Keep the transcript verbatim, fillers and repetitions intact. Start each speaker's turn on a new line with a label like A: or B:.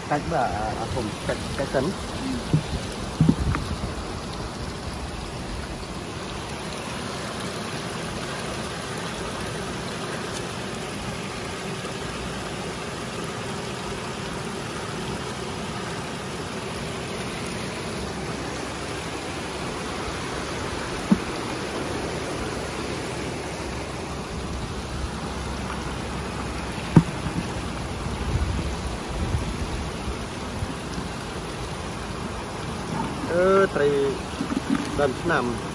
A: cách bàผมcách cách tấnเออไตรดันนำ